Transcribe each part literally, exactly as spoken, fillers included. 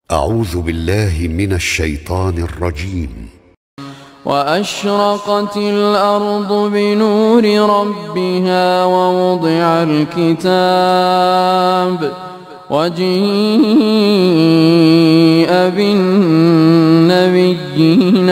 أعوذ بالله من الشيطان الرجيم. وأشرقت الأرض بنور ربها ووضع الكتاب وجيء بالنبيين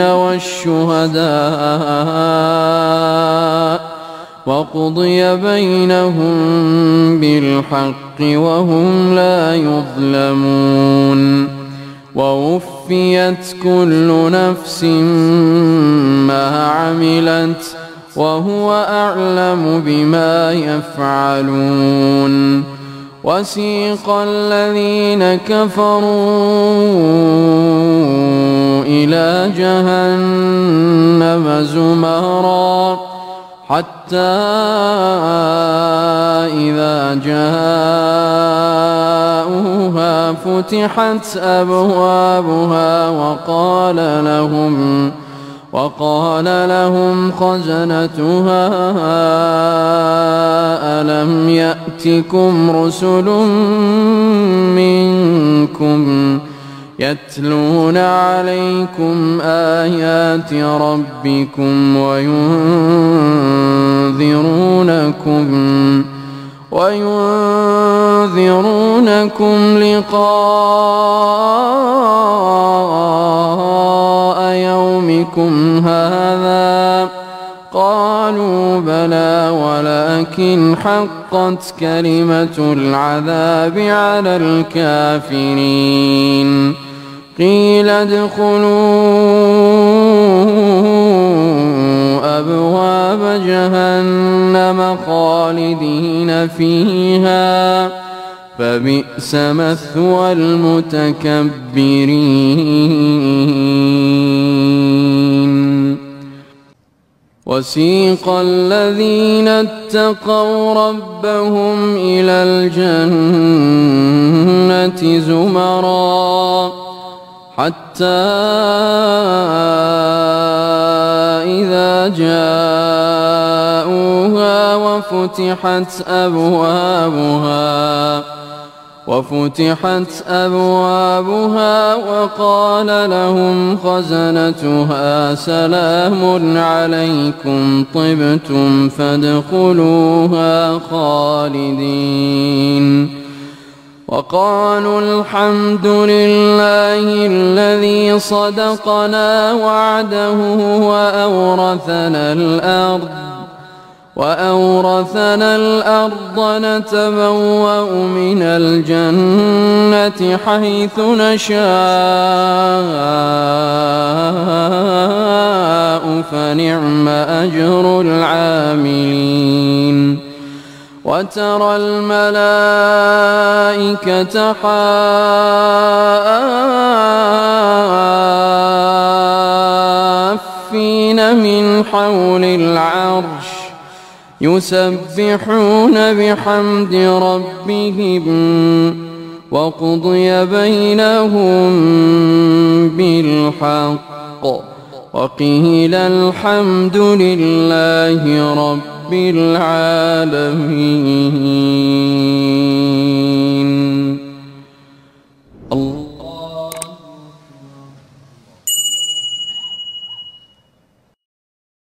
والشهداء وقضي بينهم بالحق وهم لا يظلمون ووفيت كل نفس ما عملت وهو أعلم بما يفعلون. وسيق الذين كفروا إلى جهنم زمرا حتى إذا جاءوها فتحت أبوابها وقال لهم وقال لهم خزنتها ألم يأتكم رسل منكم يتلون عليكم آيات ربكم وينذرونكم وينذرونكم لقاء يومكم هذا قالوا بلى ولكن حقت كلمة العذاب على الكافرين. قيل ادخلوا أبواب جهنم خالدين فيها فبئس مثوى المتكبرين. وسيق الذين اتقوا ربهم إلى الجنة زمرا حتى إذا جاءوها وفتحت أبوابها وفتحت أبوابها وقال لهم خزنتها سلام عليكم طبتم فادخلوها خالدين. وقالوا الحمد لله الذي صدقنا وعده وأورثنا الأرض وأورثنا الأرض نتبوأ من الجنة حيث نشاء فنعم أجر العاملين. وترى الملائكة حافين من حول العرش يسبحون بحمد ربهم وقضي بينهم بالحق وقيل الحمد لله رب العالمين.